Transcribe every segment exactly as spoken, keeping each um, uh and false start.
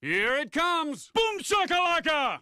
Here it comes! Boom shakalaka!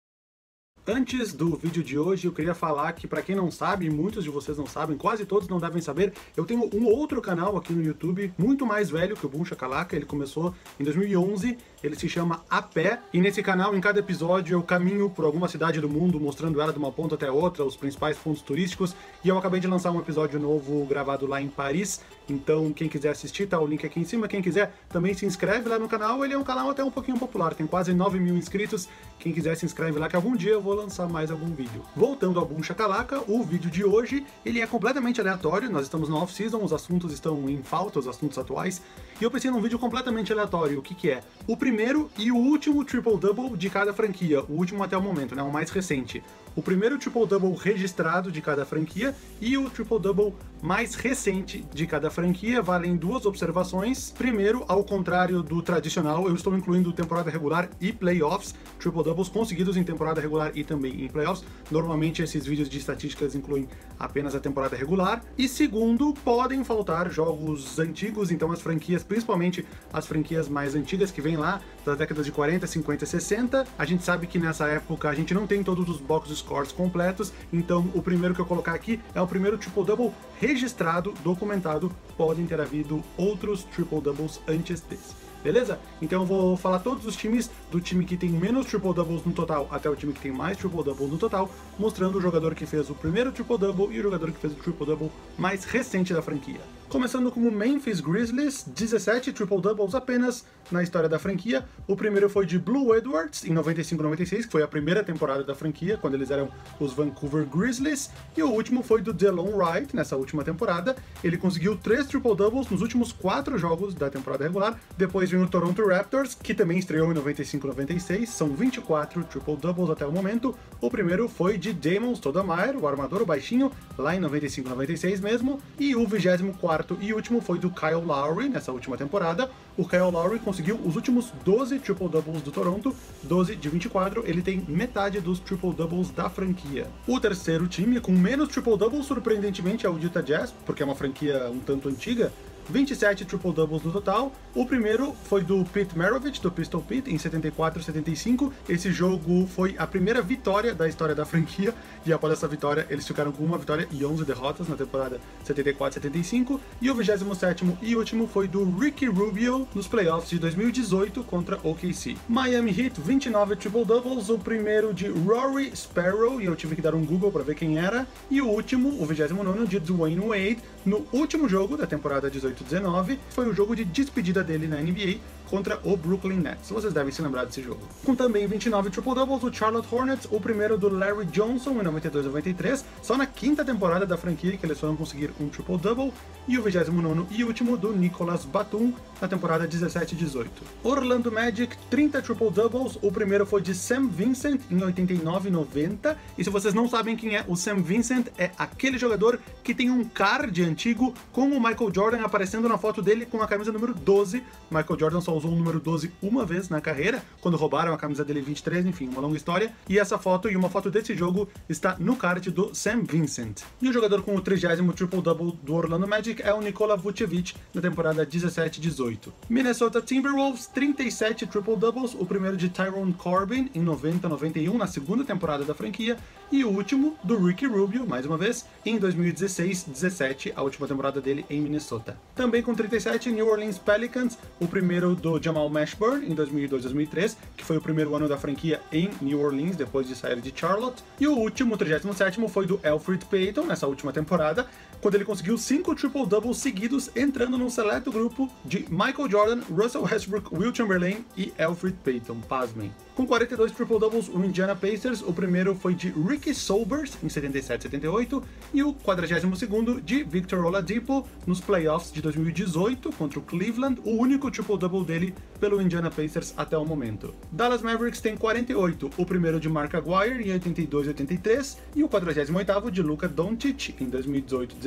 Antes do vídeo de hoje, eu queria falar que, pra quem não sabe, muitos de vocês não sabem, quase todos não devem saber, eu tenho um outro canal aqui no YouTube, muito mais velho que o Boom Shakalaka. Ele começou em dois mil e onze, ele se chama A Pé, e nesse canal, em cada episódio, eu caminho por alguma cidade do mundo, mostrando ela de uma ponta até outra, os principais pontos turísticos, e eu acabei de lançar um episódio novo gravado lá em Paris, então quem quiser assistir, tá o link aqui em cima. Quem quiser também se inscreve lá no canal, ele é um canal até um pouquinho popular, tem quase nove mil inscritos, quem quiser se inscreve lá que algum dia eu vou lançar mais algum vídeo. Voltando ao Boom Shakalaka, o vídeo de hoje, ele é completamente aleatório, nós estamos no off-season, os assuntos estão em falta, os assuntos atuais, e eu pensei num vídeo completamente aleatório. O que que é? O primeiro e o último triple-double de cada franquia, o último até o momento, né, o mais recente. O primeiro triple-double registrado de cada franquia e o triple-double mais recente de cada franquia. Valem duas observações. Primeiro, ao contrário do tradicional, eu estou incluindo temporada regular e playoffs, triple-doubles conseguidos em temporada regular e também em playoffs. Normalmente esses vídeos de estatísticas incluem apenas a temporada regular. E segundo, podem faltar jogos antigos, então as franquias, principalmente as franquias mais antigas que vêm lá das décadas de quarenta, cinquenta, sessenta. A gente sabe que nessa época a gente não tem todos os box scores completos, então o primeiro que eu colocar aqui é o primeiro triple-double registrado, documentado. Podem ter havido outros triple-doubles antes desse. Beleza? Então eu vou falar todos os times, do time que tem menos triple-doubles no total até o time que tem mais triple-doubles no total, mostrando o jogador que fez o primeiro triple-double e o jogador que fez o triple-double mais recente da franquia. Começando com o Memphis Grizzlies, dezessete triple-doubles apenas na história da franquia. O primeiro foi de Blue Edwards, em noventa e cinco noventa e seis, que foi a primeira temporada da franquia, quando eles eram os Vancouver Grizzlies. E o último foi do Delon Wright, nessa última temporada. Ele conseguiu três triple-doubles nos últimos quatro jogos da temporada regular. Depois vem o Toronto Raptors, que também estreou em noventa e cinco noventa e seis. São vinte e quatro triple-doubles até o momento. O primeiro foi de Damon Stoudemire, o armador, o baixinho, lá em noventa e cinco noventa e seis mesmo. E o vigésimo quarto e último foi do Kyle Lowry, nessa última temporada. O Kyle Lowry conseguiu os últimos doze triple-doubles do Toronto, doze de vinte e quatro, ele tem metade dos triple-doubles da franquia. O terceiro time com menos triple-doubles, surpreendentemente, é o Utah Jazz, porque é uma franquia um tanto antiga, vinte e sete triple-doubles no total. O primeiro foi do Pete Maravich, do Pistol Pete, em setenta e quatro setenta e cinco. Esse jogo foi a primeira vitória da história da franquia, e após essa vitória eles ficaram com uma vitória e onze derrotas na temporada setenta e quatro setenta e cinco. E o vigésimo sétimo e último foi do Ricky Rubio nos playoffs de dois mil e dezoito contra O K C. Miami Heat, vinte e nove triple-doubles, o primeiro de Rory Sparrow, e eu tive que dar um Google para ver quem era, e o último, o vigésimo nono, de Dwayne Wade, no último jogo da temporada dezoito dezenove, foi o jogo de despedida dele na N B A contra o Brooklyn Nets. Vocês devem se lembrar desse jogo. Com também vinte e nove triple-doubles, o Charlotte Hornets, o primeiro do Larry Johnson em noventa e dois noventa e três, só na quinta temporada da franquia que eles foram conseguir um triple-double, e o vigésimo nono e último do Nicolas Batum na temporada dezessete dezoito. Orlando Magic, trinta triple-doubles, o primeiro foi de Sam Vincent em oitenta e nove noventa, e se vocês não sabem quem é o Sam Vincent, é aquele jogador que tem um card antigo com o Michael Jordan aparecendo na foto dele com a camisa número doze. Michael Jordan só usou o número doze uma vez na carreira, quando roubaram a camisa dele vinte e três, enfim, uma longa história. E essa foto e uma foto desse jogo está no card do Sam Vincent. E o jogador com o trigésimo triple-double do Orlando Magic é o Nikola Vucevic, na temporada dezessete dezoito. Minnesota Timberwolves, trinta e sete triple-doubles, o primeiro de Tyrone Corbin em noventa noventa e um, na segunda temporada da franquia, e o último do Ricky Rubio, mais uma vez, em dois mil e dezesseis dezessete, a última temporada dele em Minnesota. Também com trinta e sete, New Orleans Pelicans, o primeiro do Jamal Mashburn em dois mil e dois dois mil e três, que foi o primeiro ano da franquia em New Orleans depois de sair de Charlotte. E o último, trigésimo sétimo, foi do Elfrid Payton nessa última temporada, quando ele conseguiu cinco triple-doubles seguidos, entrando num seleto grupo de Michael Jordan, Russell Westbrook, Wilt Chamberlain e Elfrid Payton, pasmem. Com quarenta e dois triple-doubles, o Indiana Pacers, o primeiro foi de Ricky Sobers em setenta e sete setenta e oito, e o quadragésimo segundo de Victor Oladipo nos playoffs de dois mil e dezoito contra o Cleveland, o único triple-double dele pelo Indiana Pacers até o momento. Dallas Mavericks tem quarenta e oito, o primeiro de Mark Aguirre em oitenta e dois oitenta e três, e o quadragésimo oitavo de Luka Doncic em dois mil e dezoito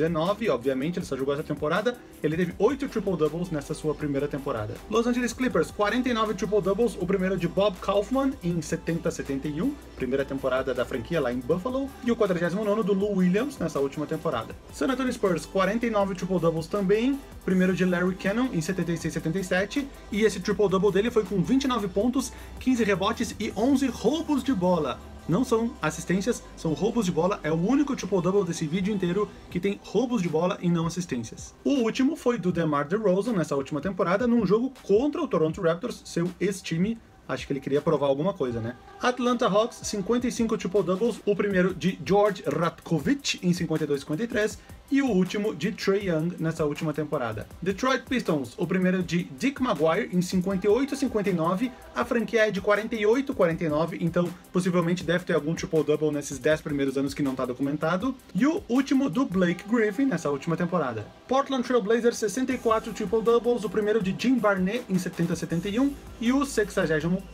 dezenove, obviamente, ele só jogou essa temporada. Ele teve oito triple-doubles nessa sua primeira temporada. Los Angeles Clippers, quarenta e nove triple-doubles, o primeiro de Bob Kaufman em setenta a setenta e um, primeira temporada da franquia lá em Buffalo, e o quadragésimo nono do Lou Williams nessa última temporada. San Antonio Spurs, quarenta e nove triple-doubles também, primeiro de Larry Cannon em setenta e seis a setenta e sete, e esse triple-double dele foi com vinte e nove pontos, quinze rebotes e onze roubos de bola. Não são assistências, são roubos de bola. É o único triple-double desse vídeo inteiro que tem roubos de bola e não assistências. O último foi do DeMar DeRozan nessa última temporada, num jogo contra o Toronto Raptors, seu ex-time. Acho que ele queria provar alguma coisa, né? Atlanta Hawks, cinquenta e cinco triple-doubles, o primeiro de George Ratkovic em cinquenta e dois a cinquenta e três, e o último de Trae Young nessa última temporada. Detroit Pistons, o primeiro de Dick Maguire em cinquenta e oito a cinquenta e nove, a franquia é de quarenta e oito a quarenta e nove, então possivelmente deve ter algum triple-double nesses dez primeiros anos que não está documentado, e o último do Blake Griffin nessa última temporada. Portland Trail Blazers, sessenta e quatro triple-doubles, o primeiro de Jim Barnett em setenta a setenta e um, e o sexagésimo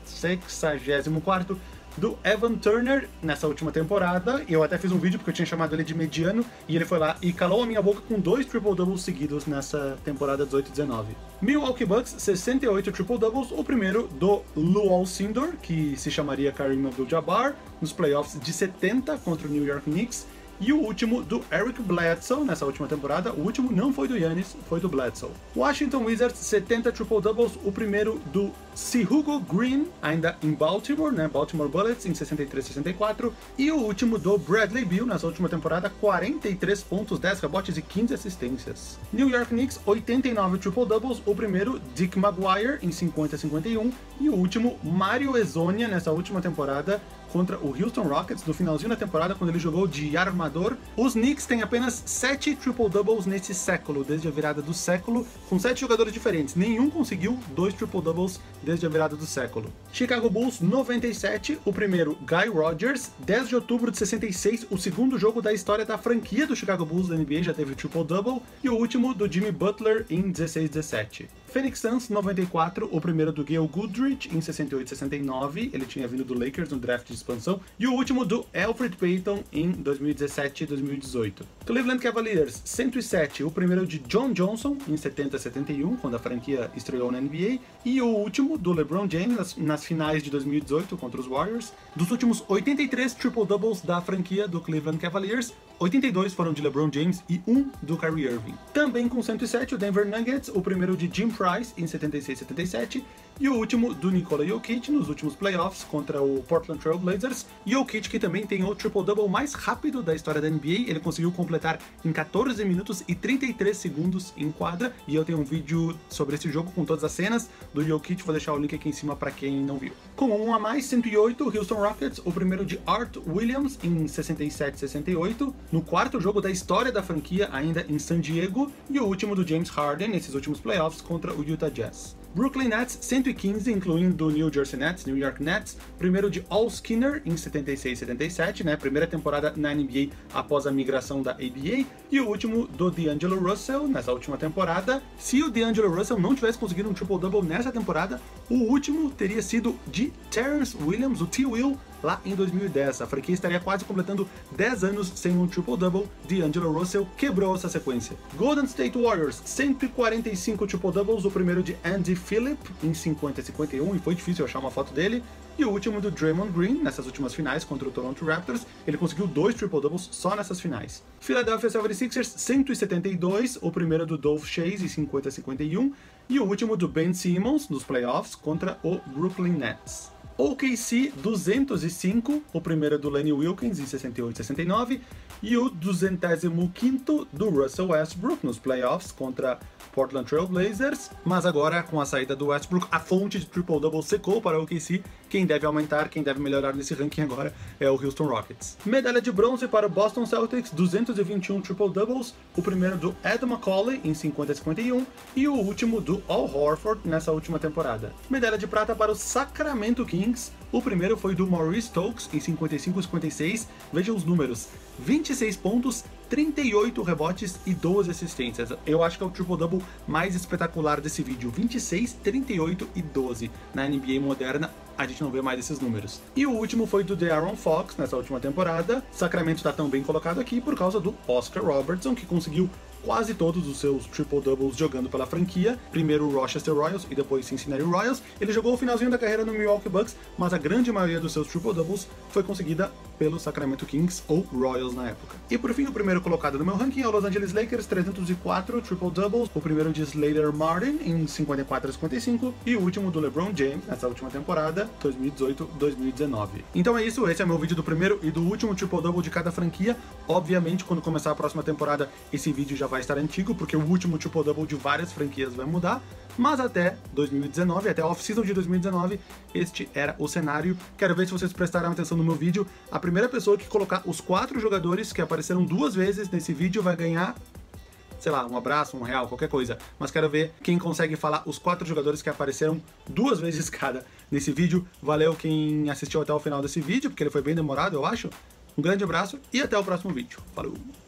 quarto do Evan Turner nessa última temporada. Eu até fiz um vídeo porque eu tinha chamado ele de mediano, e ele foi lá e calou a minha boca com dois triple-doubles seguidos nessa temporada dezoito a dezenove. Milwaukee Bucks, sessenta e oito triple-doubles, o primeiro do Lou Alcindor, que se chamaria Kareem Abdul-Jabbar, nos playoffs de setenta contra o New York Knicks, e o último do Eric Bledsoe nessa última temporada. O último não foi do Giannis, foi do Bledsoe. Washington Wizards, setenta triple-doubles, o primeiro do Hugo Green, ainda em Baltimore, né? Baltimore Bullets, em sessenta e três a sessenta e quatro, e o último do Bradley Beal nessa última temporada, quarenta e três pontos, dez rebotes e quinze assistências. New York Knicks, oitenta e nove triple-doubles, o primeiro Dick Maguire em cinquenta a cinquenta e um, e o último Mario Hezonja nessa última temporada contra o Houston Rockets, no finalzinho da temporada, quando ele jogou de armador. Os Knicks têm apenas sete triple-doubles nesse século, desde a virada do século, com sete jogadores diferentes. Nenhum conseguiu dois triple-doubles desde a virada do século. Chicago Bulls, noventa e sete, o primeiro Guy Rodgers, dez de outubro de sessenta e seis, o segundo jogo da história da franquia do Chicago Bulls da N B A já teve triple-double, e o último do Jimmy Butler em dezesseis a dezessete. Phoenix Suns, noventa e quatro, o primeiro do Gail Goodrich em sessenta e oito a sessenta e nove, ele tinha vindo do Lakers no draft de expansão, e o último do Elfrid Payton em dois mil e dezessete e dois mil e dezoito. Cleveland Cavaliers, cento e sete, o primeiro de John Johnson em setenta a setenta e um, quando a franquia estreou na N B A, e o último do LeBron James nas, nas finais de dois mil e dezoito contra os Warriors. Dos últimos oitenta e três triple-doubles da franquia do Cleveland Cavaliers, oitenta e dois foram de LeBron James e um do Kyrie Irving. Também com cento e sete, o Denver Nuggets, o primeiro de Jim Price em setenta e seis a setenta e sete, e o último do Nikola Jokic nos últimos playoffs contra o Portland Trail Blazers. Jokic, que também tem o triple-double mais rápido da história da N B A, ele conseguiu completar em quatorze minutos e trinta e três segundos em quadra, e eu tenho um vídeo sobre esse jogo com todas as cenas do Jokic, vou deixar o link aqui em cima para quem não viu. Com um a mais, cento e oito, Houston Rockets, o primeiro de Art Williams em sessenta e sete a sessenta e oito, no quarto jogo da história da franquia, ainda em San Diego, e o último do James Harden nesses últimos playoffs contra o Utah Jazz. Brooklyn Nets, cento e quinze, incluindo o New Jersey Nets, New York Nets, primeiro de Al Skinner em setenta e seis a setenta e sete, né, primeira temporada na N B A após a migração da A B A, e o último do D'Angelo Russell nessa última temporada. Se o D'Angelo Russell não tivesse conseguido um triple-double nessa temporada, o último teria sido de Terrence Williams, o T-Will, lá em dois mil e dez. A franquia estaria quase completando dez anos sem um triple-double. D'Angelo Russell quebrou essa sequência. Golden State Warriors, cento e quarenta e cinco triple-doubles, o primeiro de Andy Phillip em cinquenta a cinquenta e um, e foi difícil achar uma foto dele, e o último do Draymond Green nessas últimas finais contra o Toronto Raptors. Ele conseguiu dois triple-doubles só nessas finais. Philadelphia setenta e seis ers, cento e setenta e dois, o primeiro do Dolph Schayes em cinquenta a cinquenta e um, e o último do Ben Simmons nos playoffs contra o Brooklyn Nets. O K C duzentos e cinco, o primeiro do Lenny Wilkens em sessenta e oito a sessenta e nove, e o duzentésimo quinto do Russell Westbrook nos playoffs contra Portland Trail Blazers, mas agora com a saída do Westbrook, a fonte de triple-double secou para o O K C. Quem deve aumentar, quem deve melhorar nesse ranking agora é o Houston Rockets. Medalha de bronze para o Boston Celtics, duzentos e vinte e um triple-doubles, o primeiro do Ed Macauley em cinquenta a cinquenta e um, e o último do Al Horford nessa última temporada. Medalha de prata para o Sacramento Kings, o primeiro foi do Maurice Stokes em cinquenta e cinco a cinquenta e seis, vejam os números, vinte e seis pontos, trinta e oito rebotes e doze assistências. Eu acho que é o triple-double mais espetacular desse vídeo. vinte e seis, trinta e oito e doze. Na N B A moderna, a gente não vê mais esses números. E o último foi do De'Aaron Fox, nessa última temporada. Sacramento está tão bem colocado aqui por causa do Oscar Robertson, que conseguiu quase todos os seus triple-doubles jogando pela franquia. Primeiro o Rochester Royals e depois Cincinnati Royals. Ele jogou o finalzinho da carreira no Milwaukee Bucks, mas a grande maioria dos seus triple-doubles foi conseguida pelo Sacramento Kings ou Royals na época. E por fim, o primeiro colocado no meu ranking é o Los Angeles Lakers, trezentos e quatro triple-doubles. O primeiro de Slater Martin em cinquenta e quatro a cinquenta e cinco e o último do LeBron James nessa última temporada, dois mil e dezoito dois mil e dezenove. Então é isso, esse é meu vídeo do primeiro e do último triple-double de cada franquia. Obviamente, quando começar a próxima temporada, esse vídeo já vai estar antigo, porque o último triple-double de várias franquias vai mudar, mas até dois mil e dezenove, até a off-season de dois mil e dezenove, este era o cenário. Quero ver se vocês prestaram atenção no meu vídeo. A primeira pessoa que colocar os quatro jogadores que apareceram duas vezes nesse vídeo vai ganhar, sei lá, um abraço, um real, qualquer coisa. Mas quero ver quem consegue falar os quatro jogadores que apareceram duas vezes cada nesse vídeo. Valeu quem assistiu até o final desse vídeo, porque ele foi bem demorado, eu acho. Um grande abraço e até o próximo vídeo. Falou!